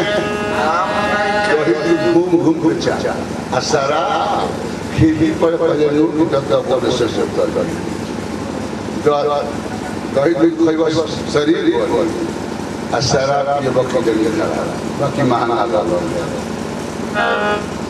घूम घूम के चा असरा खिड़की पर पहले नूर की तक बोले से सकता है दही दूध खइबा शरीर बोल असरा ये बकरी के लिए खड़ा बाकी महान आगा